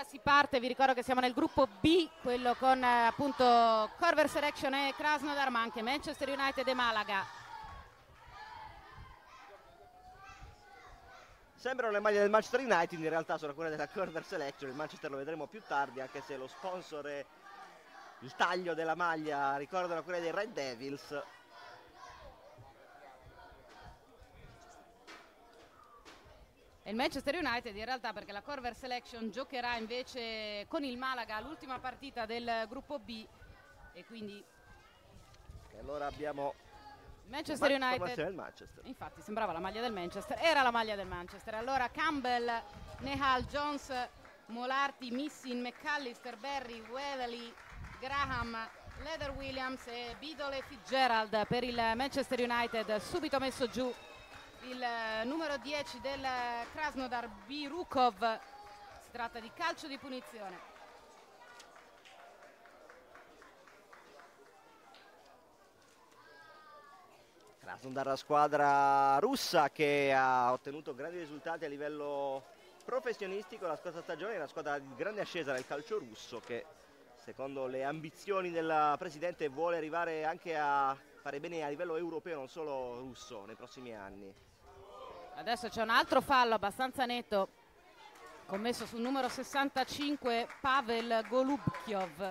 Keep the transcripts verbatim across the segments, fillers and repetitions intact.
si parte, vi ricordo che siamo nel gruppo B, quello con eh, appunto Corver Selection e Krasnodar, ma anche Manchester United e Malaga. Sembrano le maglie del Manchester United, in realtà sono quelle della Corver Selection. Il Manchester lo vedremo più tardi, anche se lo sponsor e il taglio della maglia ricordano quelle dei Red Devils. E il Manchester United in realtà, perché la Corver Selection giocherà invece con il Malaga l'ultima partita del gruppo B, e quindi E allora abbiamo Manchester United, del Manchester. Infatti sembrava la maglia del Manchester, era la maglia del Manchester. Allora Campbell, Nehal, Jones, Molarty, Missin, McAllister, Berry, Weatherly, Graham, Leather Williams e Biddle e Fitzgerald per il Manchester United. Subito messo giù il numero dieci del Krasnodar, Birukov. Si tratta di calcio di punizione. Krasnodar, la squadra russa che ha ottenuto grandi risultati a livello professionistico la scorsa stagione, è una squadra di grande ascesa del calcio russo che, secondo le ambizioni del presidente, vuole arrivare anche a fare bene a livello europeo, non solo russo, nei prossimi anni. Adesso c'è un altro fallo abbastanza netto commesso sul numero sessantacinque, Pavel Golubkov.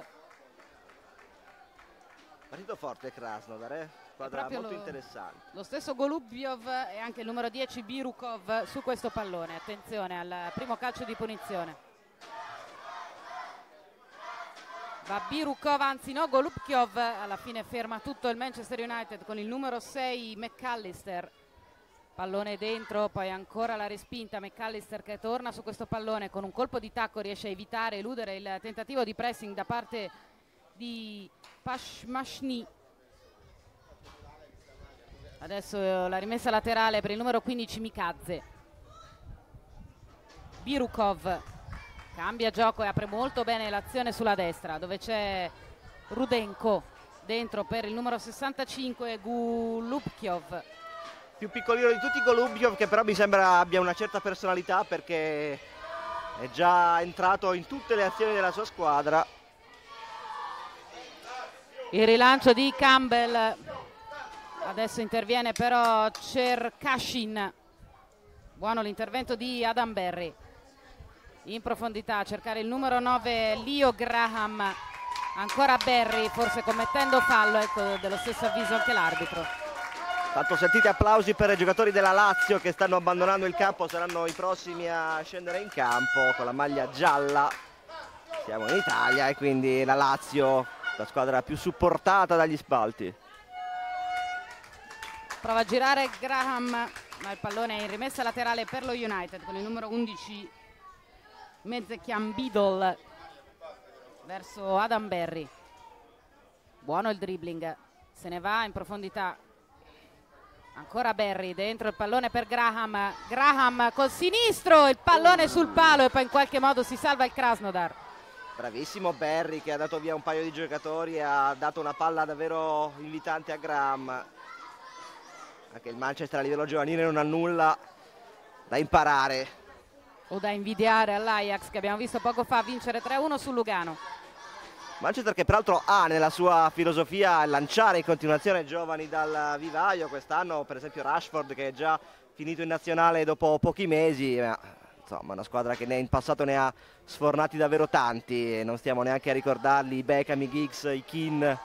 Partito forte Krasnodar, eh? Squadra molto lo, interessante. Lo stesso Golubkov e anche il numero dieci Birukov su questo pallone. Attenzione al primo calcio di punizione. Va Birukov, anzi no, Golubkov. Alla fine ferma tutto il Manchester United con il numero sei McAllister. Pallone dentro, poi ancora la respinta. McAllister che torna su questo pallone con un colpo di tacco, riesce a evitare, eludere il tentativo di pressing da parte di Pashmashny. Adesso la rimessa laterale per il numero quindici Mikadze. Birukov cambia gioco e apre molto bene l'azione sulla destra, dove c'è Rudenko dentro per il numero sessantacinque Golubkov. Più piccolino di tutti Golubkov, che però mi sembra abbia una certa personalità perché è già entrato in tutte le azioni della sua squadra. Il rilancio di Campbell, adesso interviene però Cherkashin. Buono l'intervento di Adam Berry. In profondità a cercare il numero nove Leo Graham. Ancora Berry, forse commettendo fallo, ecco, dello stesso avviso anche l'arbitro. Tanto sentite applausi per i giocatori della Lazio che stanno abbandonando il campo, saranno i prossimi a scendere in campo con la maglia gialla. Siamo in Italia e quindi la Lazio, la squadra più supportata dagli spalti. Prova a girare Graham, ma il pallone è in rimessa laterale per lo United con il numero undici Mezzekian Biddle verso Adam Berry. Buono il dribbling, se ne va in profondità. Ancora Berry, dentro il pallone per Graham. Graham col sinistro, il pallone sul palo e poi in qualche modo si salva il Krasnodar. Bravissimo Berry che ha dato via un paio di giocatori e ha dato una palla davvero invitante a Graham. Anche il Manchester a livello giovanile non ha nulla da imparare. O da invidiare all'Ajax, che abbiamo visto poco fa vincere tre a uno sul Lugano. Manchester che peraltro ha nella sua filosofia lanciare in continuazione giovani dal vivaio. Quest'anno per esempio Rashford che è già finito in nazionale dopo pochi mesi, ma insomma una squadra che in passato ne ha sfornati davvero tanti e non stiamo neanche a ricordarli, i Beckham, i Giggs, i Keane.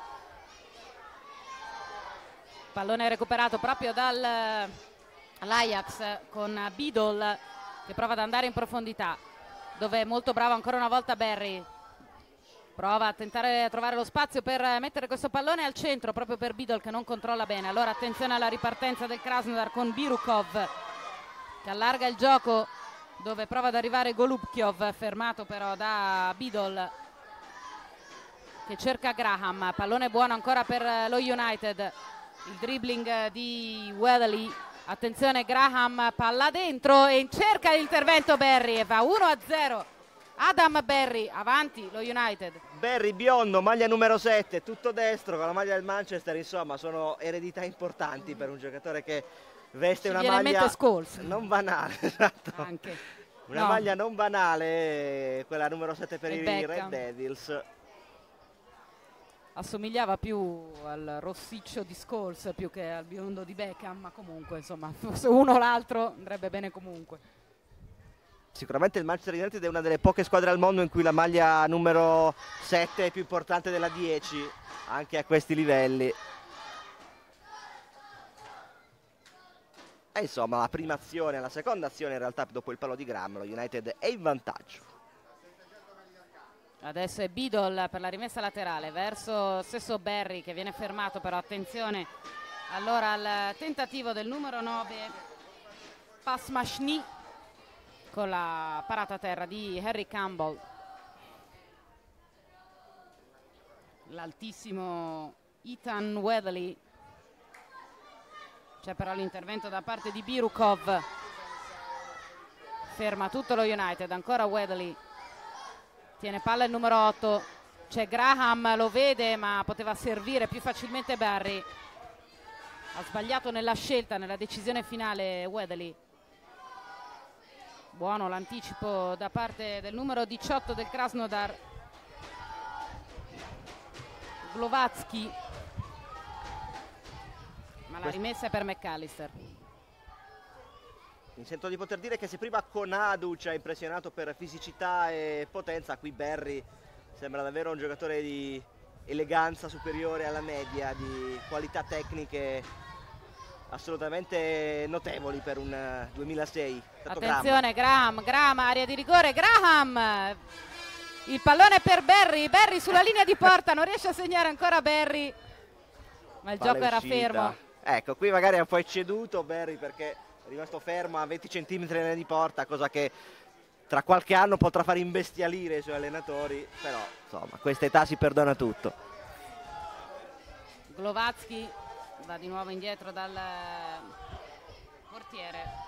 Pallone recuperato proprio dall'Ajax con Biddle che prova ad andare in profondità, dove è molto bravo ancora una volta Berry. Prova a tentare a trovare lo spazio per mettere questo pallone al centro proprio per Biddle che non controlla bene. Allora attenzione alla ripartenza del Krasnodar con Birukov che allarga il gioco, dove prova ad arrivare Golubkov, fermato però da Biddle che cerca Graham. Pallone buono ancora per lo United, il dribbling di Weatherly. Attenzione Graham, palla dentro e cerca l'intervento Berry e va uno a zero. Adam Berry, avanti lo United. Berry biondo, maglia numero sette, tutto destro con la maglia del Manchester, insomma sono eredità importanti per un giocatore che veste Ci una viene in maglia mente Scholes. non banale, esatto. Anche. Una no. maglia non banale, quella numero sette per Il i Red Beckham. Devils. Assomigliava più al rossiccio di Scholes più che al biondo di Beckham, ma comunque insomma se uno o l'altro andrebbe bene comunque. Sicuramente il Manchester United è una delle poche squadre al mondo in cui la maglia numero sette è più importante della dieci, anche a questi livelli. E insomma la prima azione, la seconda azione in realtà dopo il palo di Graham, lo United è in vantaggio. Adesso è Biddle per la rimessa laterale verso stesso Barry che viene fermato, però attenzione allora al tentativo del numero nove Pasmashni con la parata a terra di Harry Campbell. L'altissimo Ethan Weatherly. C'è però l'intervento da parte di Birukov, ferma tutto lo United, ancora Weatherly, tiene palla il numero otto, c'è Graham, lo vede ma poteva servire più facilmente Barry, ha sbagliato nella scelta, nella decisione finale Weatherly. Buono l'anticipo da parte del numero diciotto del Krasnodar, Glovatsky. Ma la rimessa è per McAllister. Mi sento di poter dire che se prima Konadu ci ha impressionato per fisicità e potenza, qui Barry sembra davvero un giocatore di eleganza superiore alla media, di qualità tecniche assolutamente notevoli per un duemilasei. Attenzione Graham, Graham, area di rigore, Graham! Il pallone per Barry, Barry sulla linea di porta, non riesce a segnare ancora Barry, ma il Palla gioco era uscita. fermo. Ecco, qui magari è un po' ecceduto Barry perché è rimasto fermo a venti centimetri nella linea di porta, cosa che tra qualche anno potrà far imbestialire i suoi allenatori, però insomma a questa età si perdona tutto. Glovatsky va di nuovo indietro dal portiere.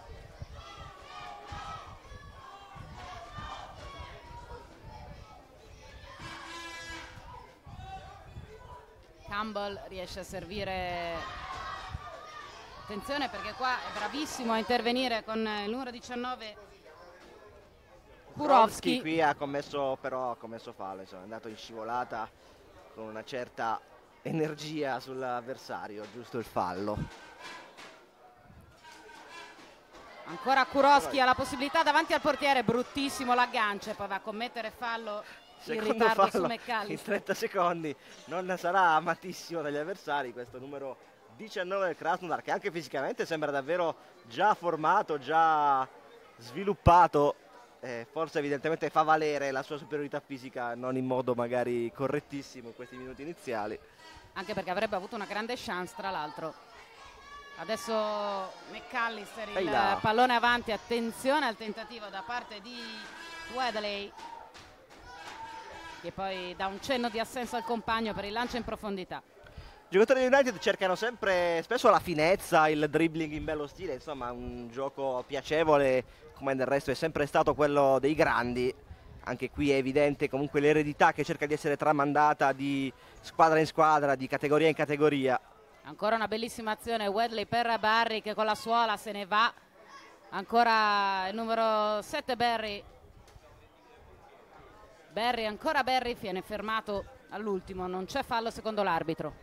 Campbell riesce a servire, attenzione perché qua è bravissimo a intervenire con il numero diciannove Kurovski. Qui ha commesso però ha commesso fallo, insomma, è andato in scivolata con una certa energia sull'avversario, giusto il fallo. Ancora Kurovski ha la possibilità davanti al portiere, bruttissimo l'aggancio e poi va a commettere fallo. Secondo in ritardo fallo su McAllister. in trenta secondi, non sarà amatissimo dagli avversari questo numero diciannove del Krasnodar, che anche fisicamente sembra davvero già formato, già sviluppato, eh, forse evidentemente fa valere la sua superiorità fisica non in modo magari correttissimo in questi minuti iniziali. Anche perché avrebbe avuto una grande chance tra l'altro. Adesso McAllister, il Eila. pallone avanti, attenzione al tentativo da parte di Weatherly, che poi dà un cenno di assenso al compagno per il lancio in profondità. I giocatori di United cercano sempre, spesso la finezza, il dribbling in bello stile, insomma un gioco piacevole come del resto è sempre stato quello dei grandi. Anche qui è evidente comunque l'eredità che cerca di essere tramandata di squadra in squadra, di categoria in categoria. Ancora una bellissima azione Weatherly per Barry che con la suola se ne va. Ancora il numero sette Barry. Barry, ancora Barry, viene fermato all'ultimo, non c'è fallo secondo l'arbitro.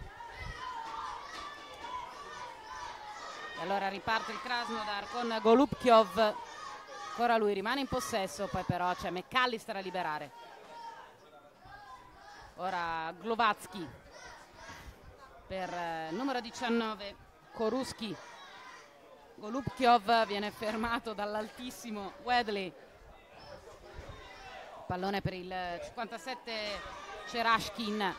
E allora riparte il Krasnodar con Golubkov, ancora lui rimane in possesso, poi però c'è McAllister a liberare. Ora Glovatsky per eh, numero diciannove Koruski. Golubkov viene fermato dall'altissimo Weatherly. Pallone per il cinquantasette Cerashkin.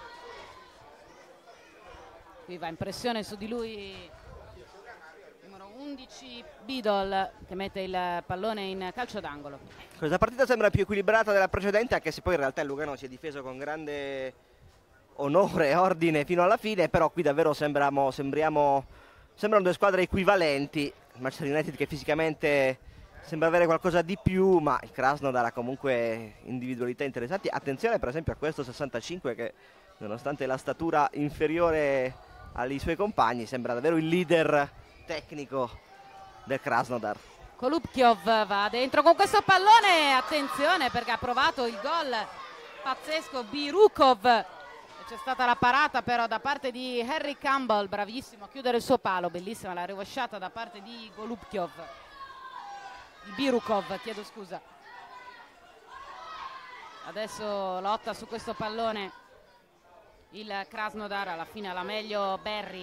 Qui va in pressione su di lui numero undici Biddle che mette il pallone in calcio d'angolo. Questa partita sembra più equilibrata della precedente, anche se poi in realtà il Lugano si è difeso con grande onore e ordine fino alla fine, però qui davvero sembriamo, sembriamo, sembrano due squadre equivalenti. Il Manchester United che fisicamente sembra avere qualcosa di più, ma il Krasnodar ha comunque individualità interessanti. Attenzione per esempio a questo sessantacinque che nonostante la statura inferiore ai suoi compagni sembra davvero il leader tecnico del Krasnodar. Golubkov va dentro con questo pallone, attenzione perché ha provato il gol pazzesco Birukov. C'è stata la parata però da parte di Harry Campbell, bravissimo a chiudere il suo palo, bellissima la rovesciata da parte di Golubkov, di Birukov, chiedo scusa. Adesso lotta su questo pallone il Krasnodar, alla fine alla meglio Berry.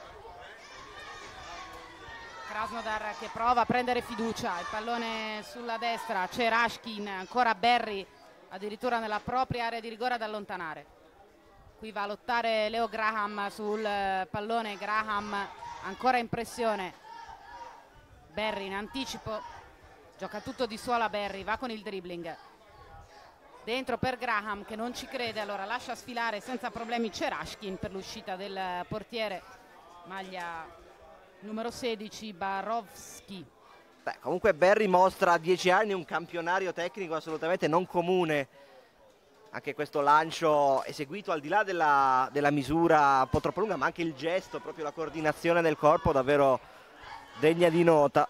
Krasnodar che prova a prendere fiducia, il pallone sulla destra, Cerashkin, ancora Berry addirittura nella propria area di rigore ad allontanare. Qui va a lottare Leo Graham sul pallone, Graham ancora in pressione, Berry in anticipo, gioca tutto di suola Berry, va con il dribbling, dentro per Graham che non ci crede, allora lascia sfilare senza problemi Cerashkin per l'uscita del portiere, maglia numero sedici Barovski. Beh, comunque Berry mostra a dieci anni un campionario tecnico assolutamente non comune. Anche questo lancio eseguito al di là della, della misura un po' troppo lunga, ma anche il gesto, proprio la coordinazione del corpo davvero degna di nota.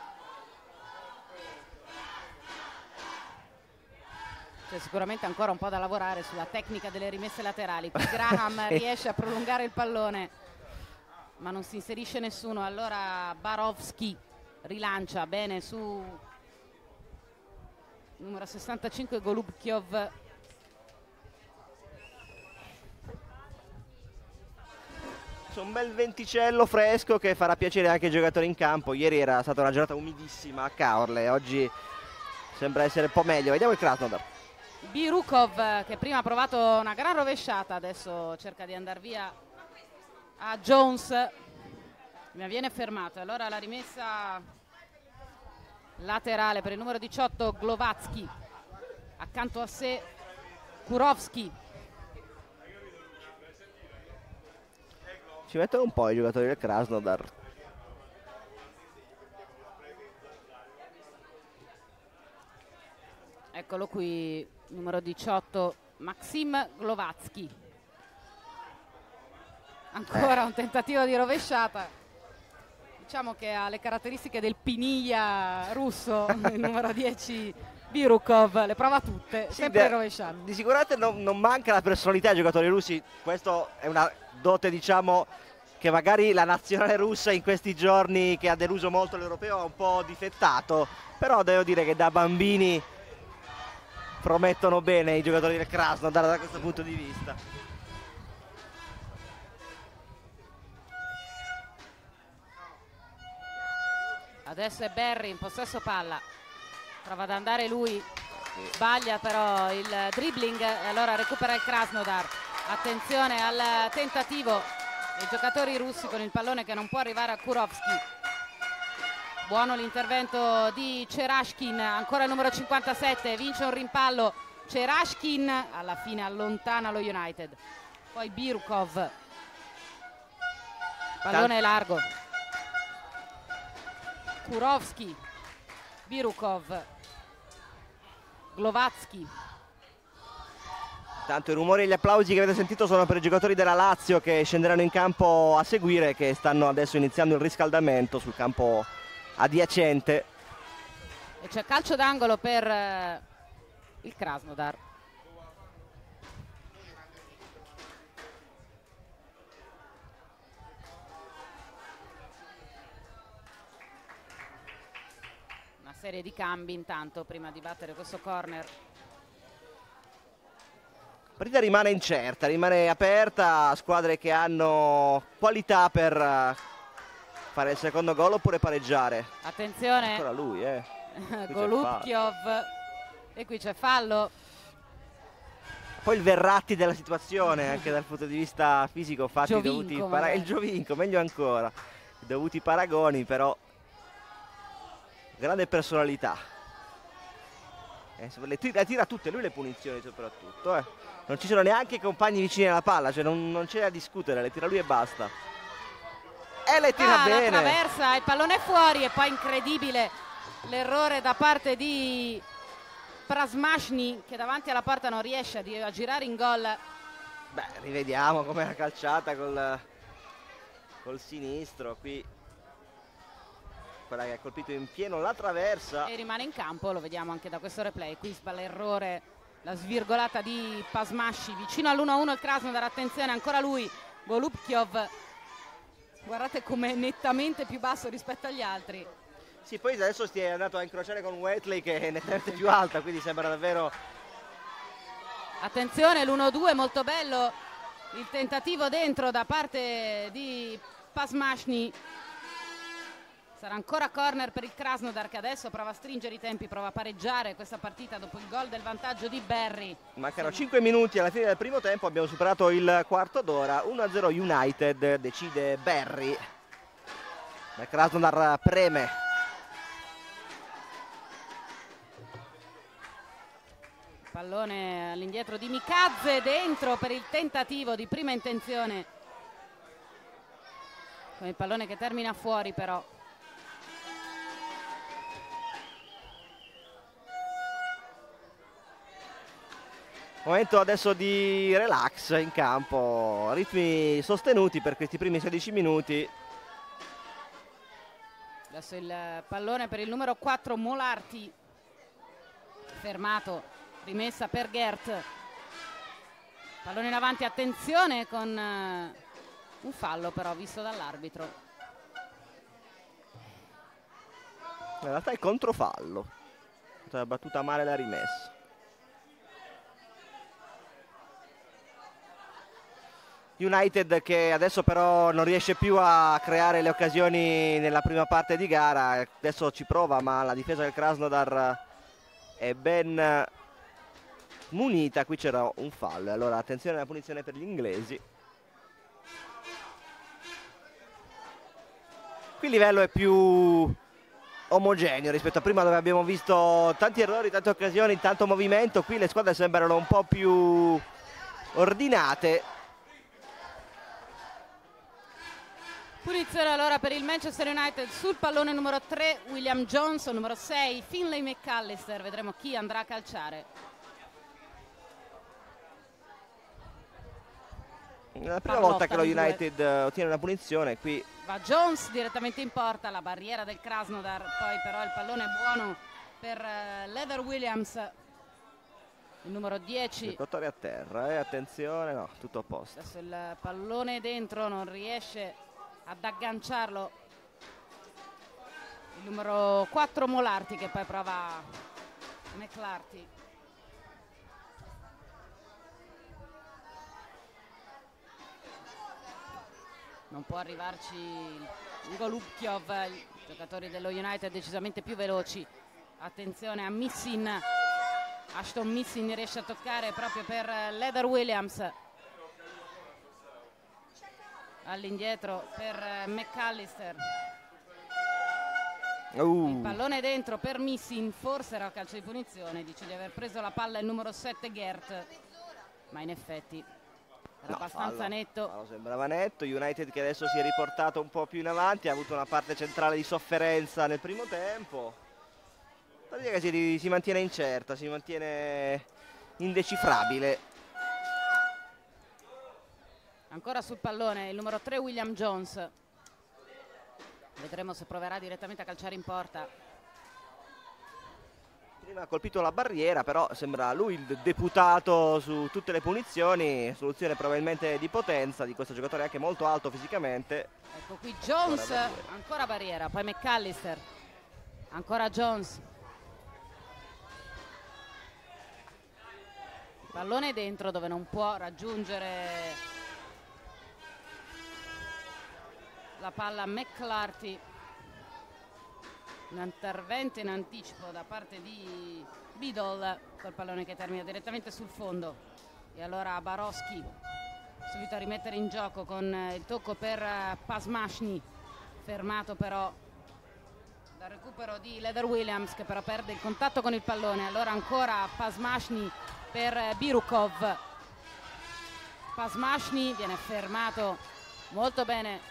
C'è sicuramente ancora un po' da lavorare sulla tecnica delle rimesse laterali. Qui Graham riesce a prolungare il pallone, ma non si inserisce nessuno. Allora Barovski rilancia bene su numero sessantacinque Golubkov. Un bel venticello fresco che farà piacere anche ai giocatori in campo. Ieri era stata una giornata umidissima a Caorle, oggi sembra essere un po' meglio. Vediamo il Krasnodar. Birukov che prima ha provato una gran rovesciata, adesso cerca di andare via a Jones, ma viene fermato. Allora la rimessa laterale per il numero diciotto Glovatsky, accanto a sé Kurovski. Ci mettono un po' i giocatori del Krasnodar. Eccolo qui, numero diciotto Maxim Glovatsky. Ancora un tentativo di rovesciata. Diciamo che ha le caratteristiche del piniglia russo, il numero dieci Birukov, le prova tutte, sì, sempre de- rovesciate. Di sicurezza non, non manca la personalità ai giocatori russi, questo è una dote, diciamo, che magari la nazionale russa in questi giorni, che ha deluso molto l'europeo, ha un po' difettato, però devo dire che da bambini promettono bene i giocatori del Krasnodar da questo punto di vista. Adesso è Berry in possesso palla, prova ad andare lui, sbaglia però il dribbling e allora recupera il Krasnodar. Attenzione al tentativo dei giocatori russi con il pallone che non può arrivare a Kurovski. Buono l'intervento di Cerashkin, ancora il numero cinquantasette, vince un rimpallo Cerashkin, alla fine allontana lo United. Poi Birukov, pallone largo, Kurovski, Birukov, Glovatsky. Tanto i rumori e gli applausi che avete sentito sono per i giocatori della Lazio che scenderanno in campo a seguire, che stanno adesso iniziando il riscaldamento sul campo adiacente. E c'è calcio d'angolo per eh, il Krasnodar. Una serie di cambi intanto prima di battere questo corner. La partita rimane incerta, rimane aperta, squadre che hanno qualità per fare il secondo gol oppure pareggiare. Attenzione, ancora lui, eh. Golubkov, e qui c'è fallo. Poi il Verratti della situazione, anche dal punto di vista fisico, fatti i Giovinco, dovuti para- il Giovinco, meglio ancora, i dovuti paragoni, però grande personalità. Eh, le tira, tira tutte lui le punizioni soprattutto, eh. Non ci sono neanche i compagni vicini alla palla, cioè non, non c'è da discutere, le tira lui e basta. E le tira ah, bene. La traversa, il pallone è fuori e poi incredibile l'errore da parte di Prasmashny che davanti alla porta non riesce a, a girare in gol. Beh, rivediamo com'è la calciata col, col sinistro qui. quella che ha colpito in pieno la traversa. E rimane in campo, lo vediamo anche da questo replay. Qui sballa errore, la svirgolata di Pasmasci, vicino all'uno a uno il Krasnodar, attenzione ancora lui, Golubkov, guardate com'è nettamente più basso rispetto agli altri. Sì, poi adesso si è andato a incrociare con Wheatley che è nettamente più alta, quindi sembra davvero... Attenzione, l'uno due molto bello, il tentativo dentro da parte di Pasmasci. Sarà ancora corner per il Krasnodar che adesso prova a stringere i tempi, prova a pareggiare questa partita dopo il gol del vantaggio di Berry. Mancano cinque minuti alla fine del primo tempo, abbiamo superato il quarto d'ora, uno a zero United, decide Berry. Il Krasnodar preme. Pallone all'indietro di Mikadze, dentro per il tentativo di prima intenzione. Con il pallone che termina fuori però. Momento adesso di relax in campo, ritmi sostenuti per questi primi sedici minuti. Adesso il pallone per il numero quattro Molarti, fermato, rimessa per Gert. Pallone in avanti, attenzione con uh, un fallo però visto dall'arbitro. In realtà è controfallo, ha battuta male la rimessa. United che adesso però non riesce più a creare le occasioni nella prima parte di gara, adesso ci prova ma la difesa del Krasnodar è ben munita. Qui c'era un fallo, allora attenzione alla punizione per gli inglesi. Qui il livello è più omogeneo rispetto a prima dove abbiamo visto tanti errori, tante occasioni, tanto movimento. Qui le squadre sembrano un po' più ordinate. Punizione allora per il Manchester United sul pallone numero tre William Johnson, numero sei Finlay McAllister, vedremo chi andrà a calciare. È la prima Parlotta volta che lo di due. United ottiene una punizione, qui Va Jones direttamente in porta, la barriera del Krasnodar, poi però il pallone è buono per uh, Leather Williams, il numero dieci. giocatore a terra, eh, attenzione, no, tutto a posto. Adesso il pallone dentro, non riesce ad agganciarlo il numero quattro Molarti che poi prova McClarty. Non può arrivarci Golubkov, i giocatori dello United decisamente più veloci. Attenzione a Missin, Ashton Missin riesce a toccare proprio per Leather Williams. All'indietro per McAllister. Uh. Il pallone dentro per Missin, forse era calcio di punizione, dice di aver preso la palla il numero sette Gert, ma in effetti era No, abbastanza fallo. netto. Fallo sembrava netto. United che adesso si è riportato un po' più in avanti, ha avuto una parte centrale di sofferenza nel primo tempo. La partita che si, si mantiene incerta, si mantiene indecifrabile. Ancora sul pallone il numero tre William Jones, vedremo se proverà direttamente a calciare in porta. Prima ha colpito la barriera, però sembra lui il deputato su tutte le punizioni. Soluzione probabilmente di potenza di questo giocatore anche molto alto fisicamente. Ecco qui Jones, Ancora barriera, ancora barriera, poi McAllister, ancora Jones. Pallone dentro dove non può raggiungere la palla McClarty. Un intervento in anticipo da parte di Biddle col pallone che termina direttamente sul fondo. E allora Baroschi subito a rimettere in gioco con il tocco per Pasmasci, fermato però dal recupero di Leather Williams che però perde il contatto con il pallone. Allora ancora Pasmasci per Birukov. Pasmasci viene fermato molto bene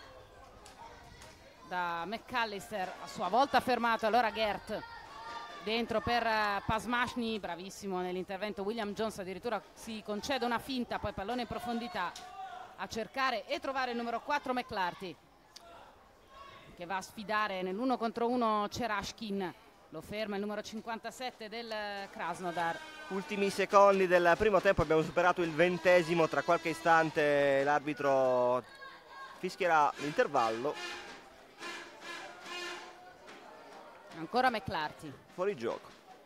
da McAllister, a sua volta fermato. Allora Gert dentro per Pasmasci, bravissimo nell'intervento William Jones, addirittura si concede una finta, poi pallone in profondità a cercare e trovare il numero quattro McClarty che va a sfidare nell'uno contro uno Cerashkin. Lo ferma il numero cinquantasette del Krasnodar. Ultimi secondi del primo tempo, abbiamo superato il ventesimo, tra qualche istante l'arbitro fischierà l'intervallo. Ancora McClarty. Fuori gioco.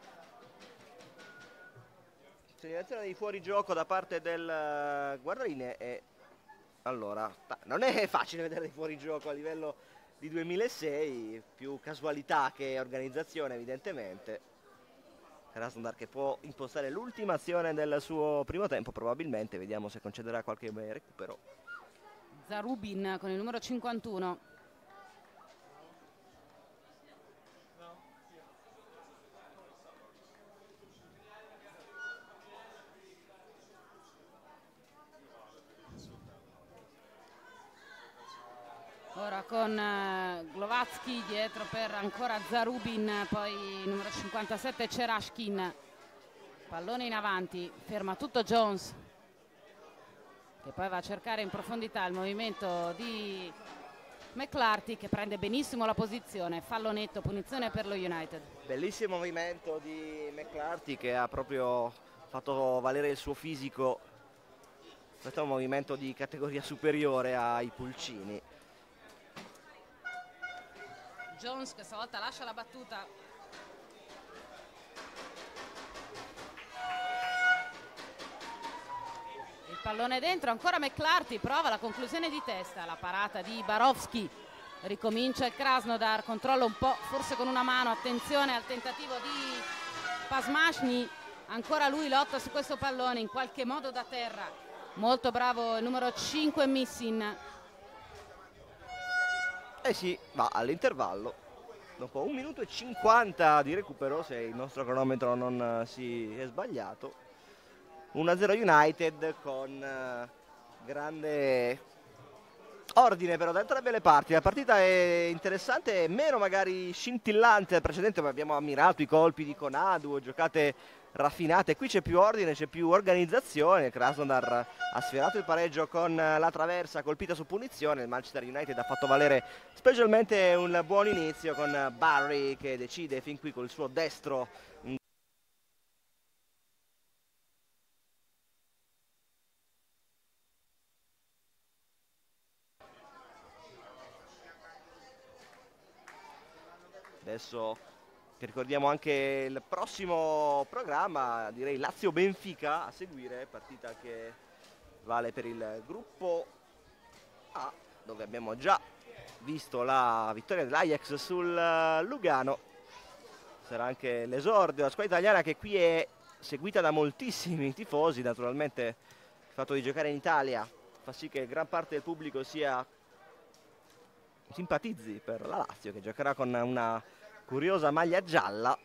Segnalazione di fuorigioco da parte del guardalinee e allora non è facile vedere dei fuorigioco a livello di duemilasei, più casualità che organizzazione evidentemente. Krasnodar che può impostare l'ultima azione del suo primo tempo probabilmente, vediamo se concederà qualche recupero. Zarubin con il numero cinquantuno. Ora con uh, Glovatsky dietro per ancora Zarubin, poi numero cinquantasette Cerashkin. Pallone in avanti, ferma tutto Jones, che poi va a cercare in profondità il movimento di McClarty, che prende benissimo la posizione. Fallo netto, punizione per lo United. Bellissimo movimento di McClarty che ha proprio fatto valere il suo fisico. Questo è un movimento di categoria superiore ai pulcini. Jones questa volta lascia la battuta. Il pallone dentro, ancora McClarty, prova la conclusione di testa, la parata di Barovsky. Ricomincia il Krasnodar, controlla un po', forse con una mano, attenzione al tentativo di Pasmashny, ancora lui lotta su questo pallone, in qualche modo da terra. Molto bravo il numero cinque Missin. Eh sì, va all'intervallo. Dopo un minuto e cinquanta di recupero, se il nostro cronometro non si è sbagliato. uno a zero United con uh, grande ordine però da entrambe le parti. La partita è interessante, meno magari scintillante del precedente, ma abbiamo ammirato i colpi di Konadu, giocate raffinate. Qui c'è più ordine, c'è più organizzazione. Krasnodar ha sfiorato il pareggio con la traversa colpita su punizione. Il Manchester United ha fatto valere specialmente un buon inizio con Barry che decide fin qui col suo destro. Adesso ricordiamo anche il prossimo programma, direi Lazio-Benfica a seguire, partita che vale per il gruppo A, dove abbiamo già visto la vittoria dell'Ajax sul Lugano. Sarà anche l'esordio della squadra italiana, che qui è seguita da moltissimi tifosi. Naturalmente il fatto di giocare in Italia fa sì che gran parte del pubblico sia simpatizzi per la Lazio, che giocherà con una curiosa maglia gialla.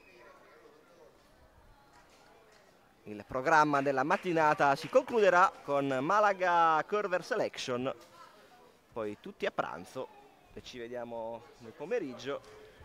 Il programma della mattinata si concluderà con Malaga Curver Selection, poi tutti a pranzo e ci vediamo nel pomeriggio.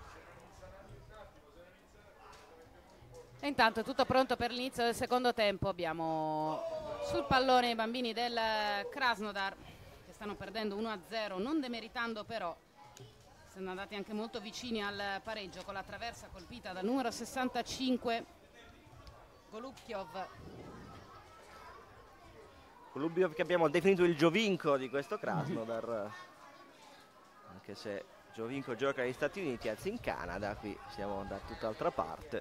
E intanto è tutto pronto per l'inizio del secondo tempo. Abbiamo sul pallone i bambini del Krasnodar che stanno perdendo uno a zero, non demeritando però. Sono andati anche molto vicini al pareggio con la traversa colpita dal numero sessantacinque Golubkov. Golubkov che abbiamo definito il Giovinco di questo Krasnodar, anche se Giovinco gioca negli Stati Uniti, anzi in Canada, qui siamo da tutt'altra parte.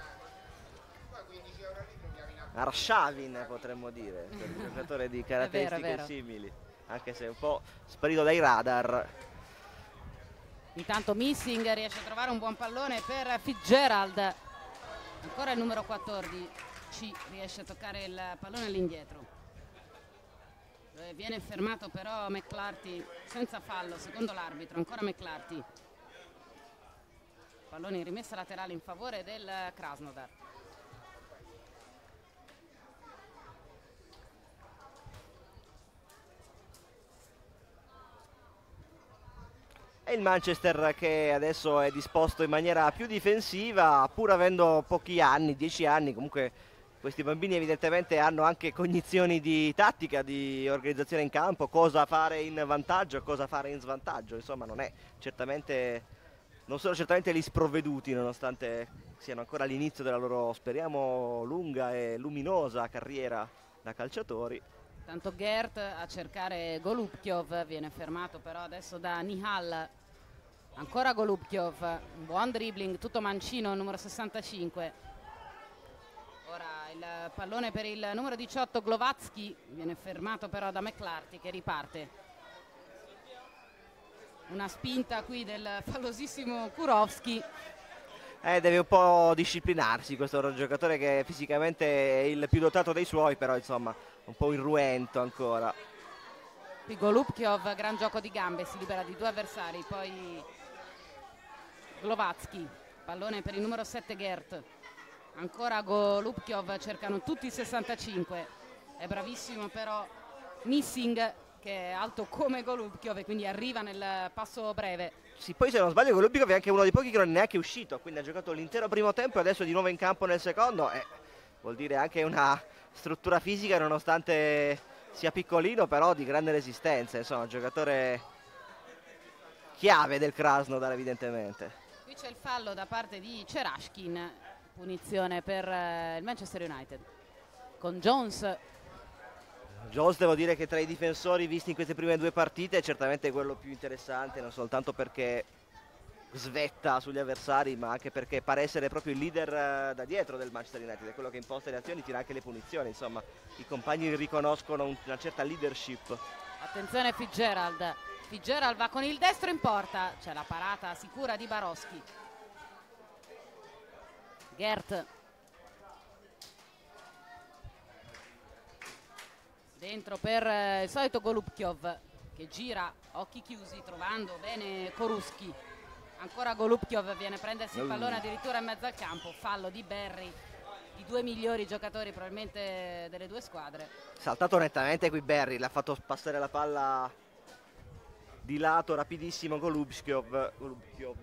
Arshavin potremmo dire, per un giocatore di caratteristiche è vero, è vero. simili, anche se un po' sparito dai radar. Intanto Missing riesce a trovare un buon pallone per Fitzgerald. Ancora il numero quattordici riesce a toccare il pallone all'indietro. Viene fermato però McClarty senza fallo, secondo l'arbitro. Ancora McClarty. Pallone in rimessa laterale in favore del Krasnodar. E il Manchester che adesso è disposto in maniera più difensiva, pur avendo pochi anni, dieci anni, comunque questi bambini evidentemente hanno anche cognizioni di tattica, di organizzazione in campo, cosa fare in vantaggio e cosa fare in svantaggio. Insomma, non è certamente, non sono certamente gli sprovveduti, nonostante siano ancora all'inizio della loro, speriamo, lunga e luminosa carriera da calciatori. Tanto Gert a cercare Golubkov, viene fermato però adesso da Nihal. Ancora Golubkov, un buon dribbling, tutto mancino, numero sessantacinque. Ora il pallone per il numero diciotto Glovatsky, viene fermato però da McClarty che riparte. Una spinta qui del fallosissimo Kurovski. Eh, deve un po' disciplinarsi questo giocatore che fisicamente è il più dotato dei suoi, però insomma un po' irruento ancora. Qui Golubkov, gran gioco di gambe, si libera di due avversari, poi Glovatsky, pallone per il numero sette Gert. Ancora Golubkov, cercano tutti i sessantacinque, è bravissimo però Missing che è alto come Golubkov e quindi arriva nel passo breve. Sì, poi se non sbaglio Golubkov è anche uno dei pochi che non è neanche uscito, quindi ha giocato l'intero primo tempo e adesso di nuovo in campo nel secondo, e vuol dire anche una struttura fisica nonostante sia piccolino, però di grande resistenza, insomma un giocatore chiave del Krasnodar evidentemente. Qui c'è il fallo da parte di Cerashkin, punizione per eh, il Manchester United con Jones. Jones devo dire che tra i difensori visti in queste prime due partite è certamente quello più interessante, non soltanto perché svetta sugli avversari ma anche perché pare essere proprio il leader da dietro del Manchester United, è quello che imposta le azioni, tira anche le punizioni, insomma i compagni riconoscono una certa leadership. Attenzione Fitzgerald, Fitzgerald va con il destro in porta, c'è la parata sicura di Baroschi. Gert dentro per eh, il solito Golubkov che gira occhi chiusi trovando bene Koruski. Ancora Golubkov viene a prendersi il pallone addirittura in mezzo al campo, fallo di Berry, i due migliori giocatori probabilmente delle due squadre. Saltato nettamente qui Berry, l'ha fatto passare la palla di lato rapidissimo Golubkov. Golubkov.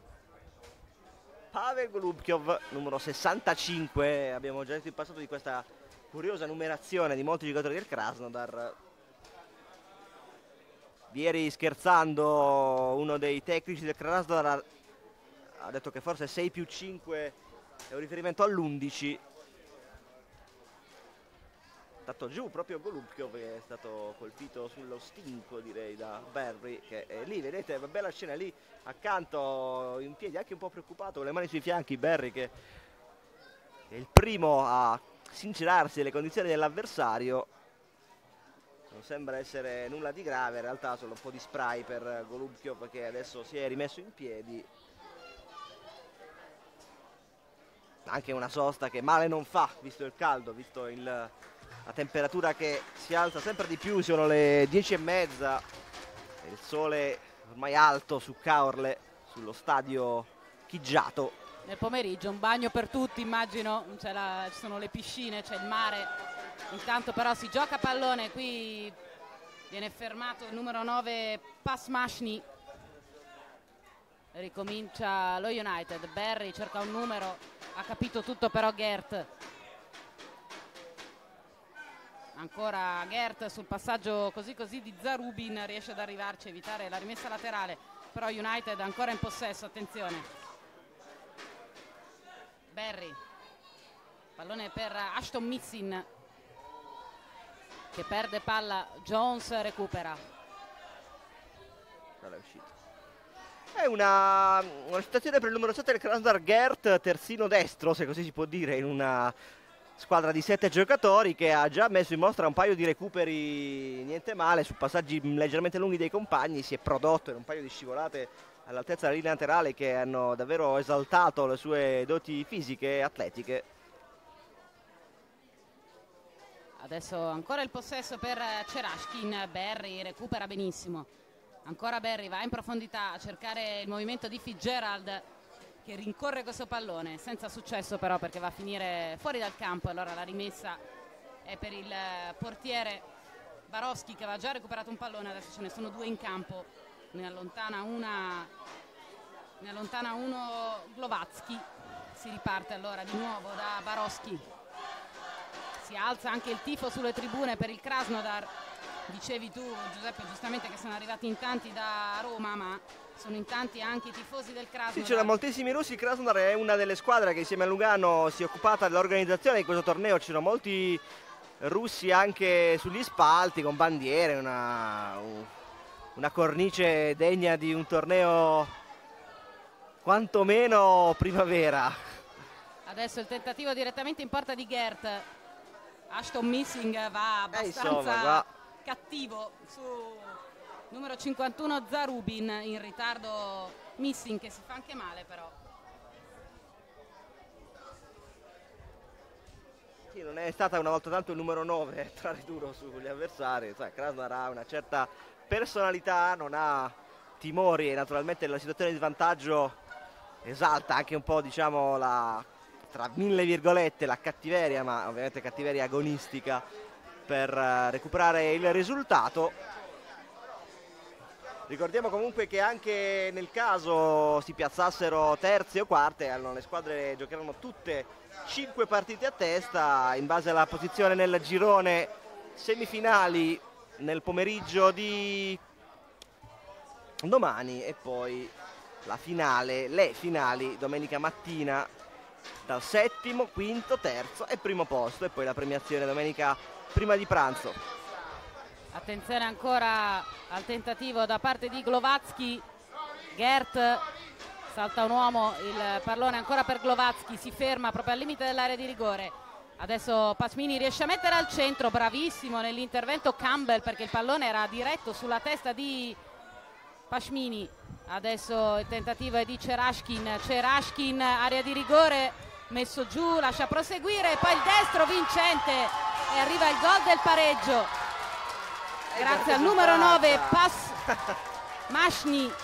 Pavel Golubkov, numero sessantacinque, abbiamo già detto in passato di questa curiosa numerazione di molti giocatori del Krasnodar. Ieri scherzando uno dei tecnici del Krasnodar ha detto che forse sei più cinque è un riferimento all'undici. È stato giù proprio Golubkov che è stato colpito sullo stinco direi da Berry, che è lì, vedete, una bella scena lì accanto in piedi, anche un po' preoccupato con le mani sui fianchi. Berry che è il primo a sincerarsi delle condizioni dell'avversario, non sembra essere nulla di grave, in realtà solo un po' di spray per Golubkov che adesso si è rimesso in piedi. Anche una sosta che male non fa, visto il caldo, visto il, la temperatura che si alza sempre di più, sono le dieci e mezza, e il sole ormai alto su Caorle, sullo stadio Chiggiato. Nel pomeriggio un bagno per tutti immagino, la, ci sono le piscine, c'è il mare, intanto però si gioca a pallone, qui viene fermato il numero nove Pasmashny, ricomincia lo United. Berry cerca un numero, ha capito tutto però Gert, ancora Gert sul passaggio così così di Zarubin, riesce ad arrivarci, evitare la rimessa laterale, però United ancora in possesso, attenzione. Berry, pallone per Ashton Missin che perde palla, Jones recupera. Non è uscito. È una, una situazione per il numero sette del Krasnodar, Gert, terzino destro, se così si può dire, in una squadra di sette giocatori che ha già messo in mostra un paio di recuperi niente male su passaggi leggermente lunghi dei compagni, si è prodotto in un paio di scivolate all'altezza della linea laterale che hanno davvero esaltato le sue doti fisiche e atletiche. Adesso ancora il possesso per Cerashkin, Berry recupera benissimo, ancora Berry va in profondità a cercare il movimento di Fitzgerald che rincorre questo pallone, senza successo però perché va a finire fuori dal campo, allora la rimessa è per il portiere Baroschi che aveva già recuperato un pallone, adesso ce ne sono due in campo, ne allontana una, ne allontana uno Glovatsky, si riparte allora di nuovo da Baroschi. si alza anche il tifo sulle tribune per il Krasnodar. Dicevi tu, Giuseppe, giustamente che sono arrivati in tanti da Roma, ma sono in tanti anche i tifosi del Krasnodar. Sì, c'erano moltissimi russi. Il Krasnodar è una delle squadre che insieme a Lugano si è occupata dell'organizzazione di questo torneo. Ci sono molti russi anche sugli spalti con bandiere, una, una cornice degna di un torneo quantomeno primavera. Adesso il tentativo direttamente in porta di Gert. Ashton Missing va abbastanza... Eh, insomma, va. cattivo su numero cinquantuno Zarubin, in ritardo Missing che si fa anche male però. Sì, non è stata una volta tanto il numero nove a trarre duro sugli avversari. Cioè, Krasnodar ha una certa personalità, non ha timori e naturalmente la situazione di svantaggio esalta anche un po', diciamo, la, tra mille virgolette, la cattiveria, ma ovviamente cattiveria agonistica per recuperare il risultato. Ricordiamo comunque che anche nel caso si piazzassero terze o quarte, le squadre giocheranno tutte cinque partite a testa in base alla posizione nel girone. Semifinali nel pomeriggio di domani e poi la finale, le finali domenica mattina dal settimo, quinto, terzo e primo posto, e poi la premiazione domenica prima di pranzo. Attenzione ancora al tentativo da parte di Glovatsky. Gert, salta un uomo, il pallone ancora per Glovatsky, si ferma proprio al limite dell'area di rigore. Adesso Pasmini riesce a mettere al centro, bravissimo nell'intervento Campbell perché il pallone era diretto sulla testa di Pasmini. Adesso il tentativo è di Cerashkin, Cerashkin, area di rigore, messo giù, lascia proseguire, poi il destro vincente e arriva il gol del pareggio grazie al numero nove Pasmashny.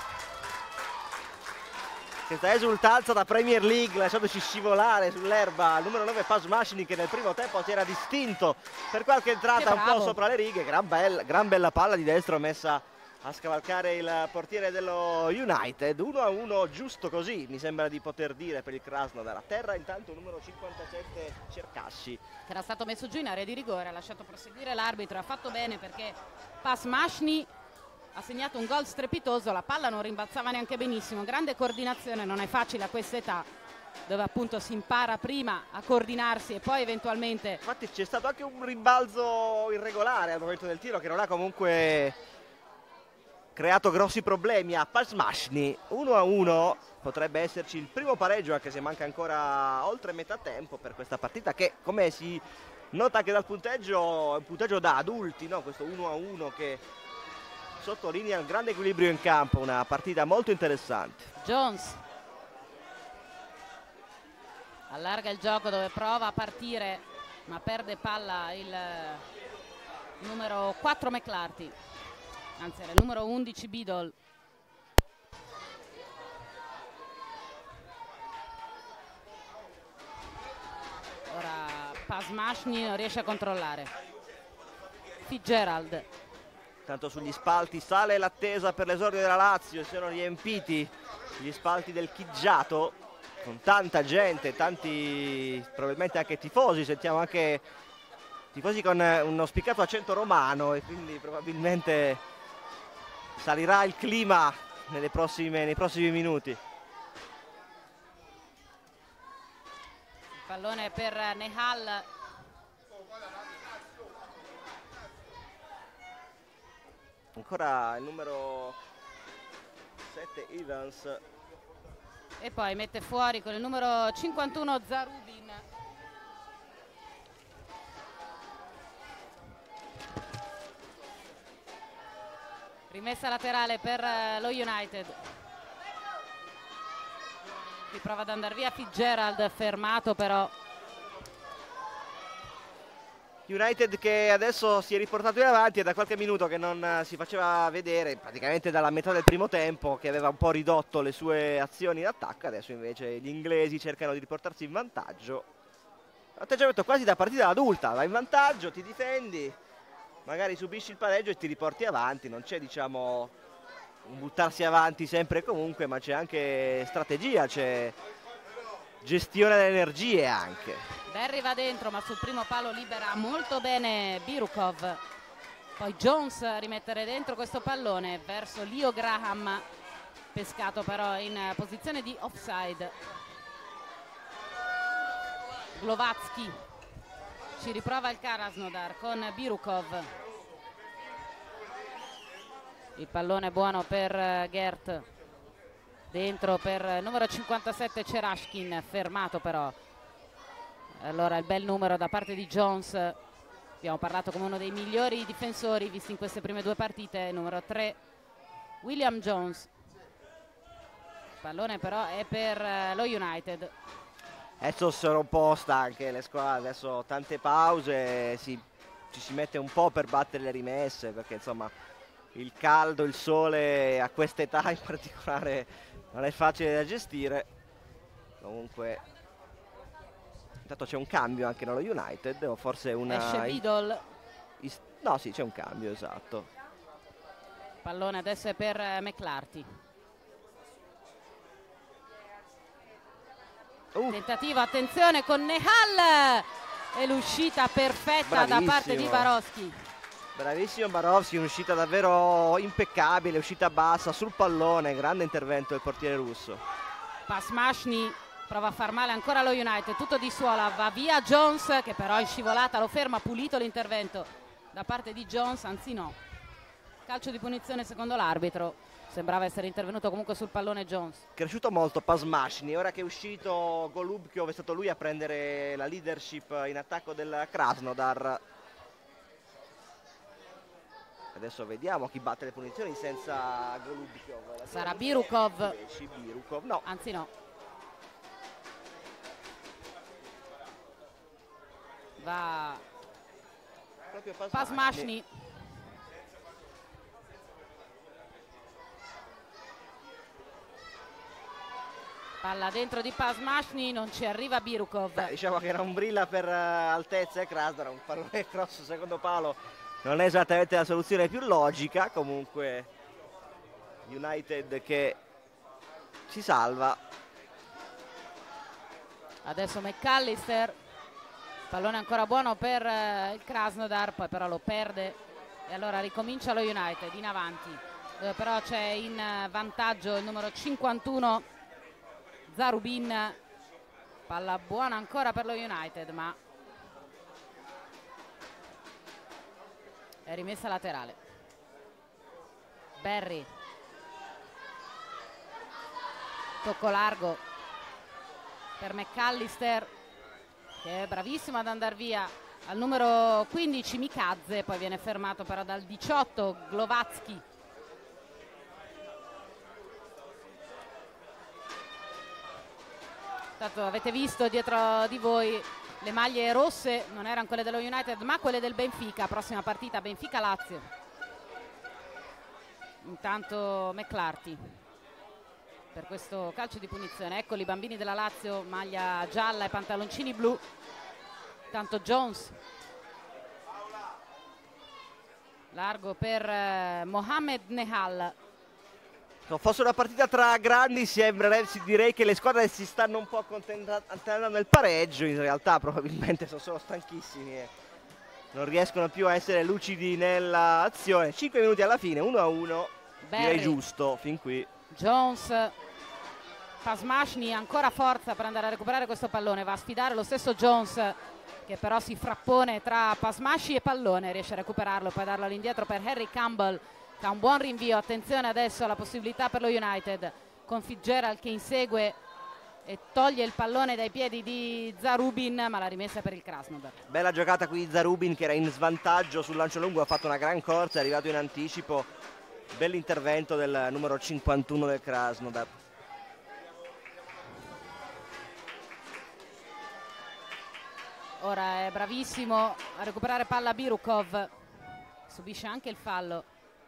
Questa esultanza da Premier League, lasciandoci scivolare sull'erba il numero nove Pasmashny, che nel primo tempo si era distinto per qualche entrata un po' sopra le righe. Gran, bella, gran bella palla di destro messa a scavalcare il portiere dello United. Uno a uno giusto così, mi sembra di poter dire, per il Krasnodar. A terra intanto il numero cinquantasette Cercasci, che era stato messo giù in area di rigore, ha lasciato proseguire l'arbitro, ha fatto bene perché Pasmashny ha segnato un gol strepitoso, la palla non rimbalzava neanche benissimo, grande coordinazione, non è facile a questa età dove appunto si impara prima a coordinarsi e poi eventualmente... Infatti c'è stato anche un rimbalzo irregolare al momento del tiro che non ha comunque creato grossi problemi a Pasmashny. Uno a uno potrebbe esserci il primo pareggio, anche se manca ancora oltre metà tempo per questa partita, che come si nota anche dal punteggio è un punteggio da adulti, no? Questo uno a uno che sottolinea il grande equilibrio in campo, una partita molto interessante. Jones allarga il gioco dove prova a partire ma perde palla il numero quattro McClarty, anzi era il numero undici Biddle. Ora Pasmashny non riesce a controllare. Fitzgerald. Tanto sugli spalti sale l'attesa per l'esordio della Lazio, si sono riempiti gli spalti del Chiggiato con tanta gente, tanti probabilmente anche tifosi, sentiamo anche tifosi con uno spiccato accento romano, e quindi probabilmente salirà il clima nelle prossime, nei prossimi minuti. Il pallone per Nehal. Ancora il numero sette Evans. E poi mette fuori con il numero cinquantuno Zarubin. Rimessa laterale per lo United. Qui prova ad andare via Fitzgerald, fermato però. United che adesso si è riportato in avanti, e da qualche minuto che non si faceva vedere, praticamente dalla metà del primo tempo, che aveva un po' ridotto le sue azioni in attacco. Adesso invece gli inglesi cercano di riportarsi in vantaggio. Atteggiamento quasi da partita adulta, vai in vantaggio, ti difendi, magari subisci il pareggio e ti riporti avanti. Non c'è, diciamo, un buttarsi avanti sempre e comunque, ma c'è anche strategia, c'è gestione delle energie anche. Berry va dentro, ma sul primo palo libera molto bene Birukov. Poi Jones a rimettere dentro questo pallone verso Leo Graham, pescato però in posizione di offside. Glovatsky, ci riprova il Krasnodar con Birukov. Il pallone buono per Gert, dentro per il numero cinquantasette Cerashkin, fermato però. Allora il bel numero da parte di Jones, abbiamo parlato come uno dei migliori difensori visti in queste prime due partite, numero tre William Jones. Il pallone però è per lo United. Adesso sono un po' stanche le squadre, adesso tante pause, si, ci si mette un po' per battere le rimesse, perché insomma il caldo, il sole a quest'età in particolare non è facile da gestire. Comunque intanto c'è un cambio anche nello United, o forse una... Esce Vidal. No, sì, c'è un cambio, esatto. Pallone adesso è per McClarty. Uh. Tentativo, attenzione con Nehal, e l'uscita perfetta Bravissimo. da parte di Barowski. Bravissimo Barowski, un'uscita davvero impeccabile, uscita bassa sul pallone, grande intervento del portiere russo. Pasmashny prova a far male ancora lo United, tutto di suola, va via Jones che però in scivolata lo ferma, pulito l'intervento da parte di Jones, anzi no. Calcio di punizione secondo l'arbitro, sembrava essere intervenuto comunque sul pallone Jones. Cresciuto molto Pasmashny, ora che è uscito Golubkov è stato lui a prendere la leadership in attacco del Krasnodar. Adesso vediamo chi batte le punizioni senza Golubkov. Sarà Birukov. Birukov, no. Anzi no. Va proprio Pasmashny. Palla dentro di Pasmashny, non ci arriva Birukov. Beh, diciamo che non brilla per uh, altezza e Krasnodar, un pallone cross secondo palo non è esattamente la soluzione più logica. Comunque United che si salva. Adesso McAllister, pallone ancora buono per uh, il Krasnodar, poi però lo perde e allora ricomincia lo United in avanti, dove però c'è in uh, vantaggio il numero cinquantuno Zarubin. Palla buona ancora per lo United, ma è rimessa laterale. Berry, tocco largo per McAllister, che è bravissimo ad andare via, al numero quindici Mikadze, poi viene fermato però dal diciotto Glovatsky. Tanto avete visto dietro di voi le maglie rosse, non erano quelle dello United ma quelle del Benfica. Prossima partita Benfica-Lazio. Intanto McClarty per questo calcio di punizione. Eccoli i bambini della Lazio, maglia gialla e pantaloncini blu. Tanto Jones, largo per eh, Mohamed Nehal. Se fosse una partita tra grandi sembrerebbe, direi che le squadre si stanno un po' accontentando nel pareggio, in realtà probabilmente sono solo stanchissimi e non riescono più a essere lucidi nell'azione. cinque minuti alla fine, uno a uno, direi giusto fin qui. Jones, Pasmashny, ancora forza per andare a recuperare questo pallone, va a sfidare lo stesso Jones che però si frappone tra Pasmashny e pallone, riesce a recuperarlo e poi darlo all'indietro per Harry Campbell. Ha un buon rinvio, attenzione adesso alla possibilità per lo United con Fitzgerald che insegue e toglie il pallone dai piedi di Zarubin, ma la rimessa per il Krasnodar. Bella giocata qui Zarubin che era in svantaggio sul lancio lungo, ha fatto una gran corsa, è arrivato in anticipo, bell'intervento del numero cinquantuno del Krasnodar. Ora è bravissimo a recuperare palla Birukov, subisce anche il fallo.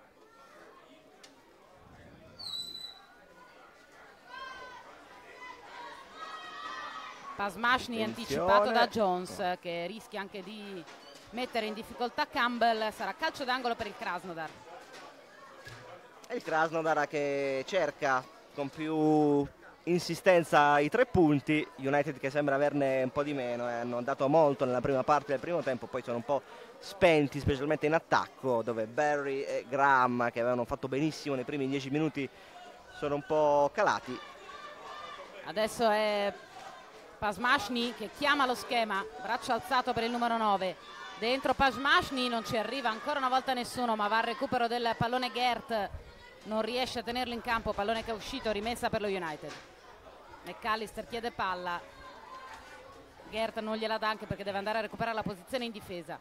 Pasmashny anticipato da Jones che rischia anche di mettere in difficoltà Campbell. Sarà calcio d'angolo per il Krasnodar. E il Krasnodar che cerca con più insistenza ai tre punti. United che sembra averne un po' di meno, eh. Hanno dato molto nella prima parte del primo tempo, poi sono un po' spenti specialmente in attacco, dove Barry e Graham, che avevano fatto benissimo nei primi dieci minuti, sono un po' calati. Adesso è Pasmashny che chiama lo schema, braccio alzato per il numero nove, dentro Pasmashny, non ci arriva ancora una volta nessuno, ma va al recupero del pallone Gert, non riesce a tenerlo in campo, pallone che è uscito, rimessa per lo United. McAllister chiede palla, Gert non gliela dà anche perché deve andare a recuperare la posizione in difesa.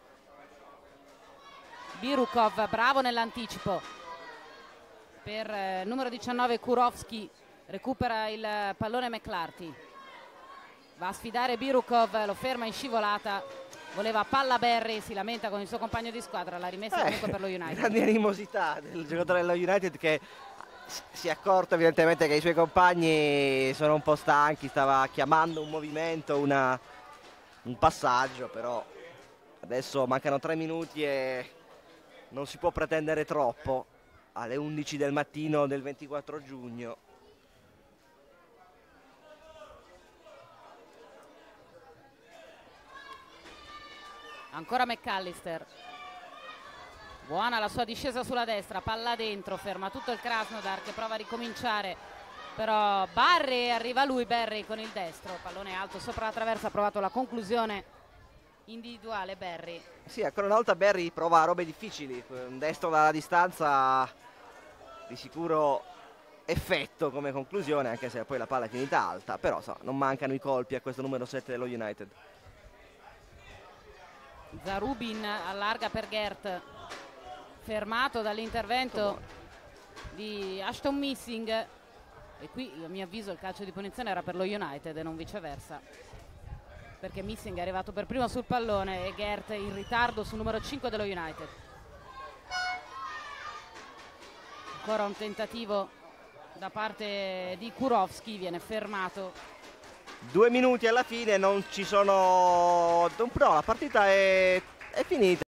Birukov bravo nell'anticipo per eh, numero diciannove Kurovski, recupera il pallone McClarty, va a sfidare Birukov, lo ferma in scivolata, voleva palla Barry, si lamenta con il suo compagno di squadra, la rimessa eh, comunque per lo United. Grande animosità del giocatore dello United che si è accorto evidentemente che i suoi compagni sono un po' stanchi, stava chiamando un movimento, una, un passaggio, però adesso mancano tre minuti e non si può pretendere troppo alle undici del mattino del ventiquattro giugno. Ancora McAllister, buona la sua discesa sulla destra, palla dentro, ferma tutto il Krasnodar che prova a ricominciare, però Barry, arriva lui Barry con il destro, pallone alto sopra la traversa, ha provato la conclusione individuale Barry. Sì, ancora una volta Barry prova robe difficili, un destro dalla distanza di sicuro effetto come conclusione, anche se poi la palla è finita alta, però so, non mancano i colpi a questo numero sette dello United. Zarubin allarga per Gert, fermato dall'intervento di Ashton Missing, e qui a mio avviso il calcio di punizione era per lo United e non viceversa, perché Missing è arrivato per primo sul pallone e Gert in ritardo sul numero cinque dello United. Ancora un tentativo da parte di Kurovski, viene fermato. Due minuti alla fine, non ci sono... No, la partita è, è finita.